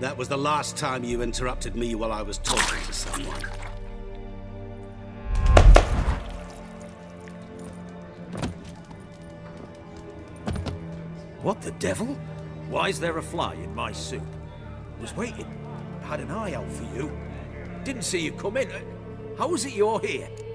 That was the last time you interrupted me while I was talking to someone. What the devil? Why is there a fly in my soup? Was waiting. Had an eye out for you. Didn't see you come in. How is it you're here?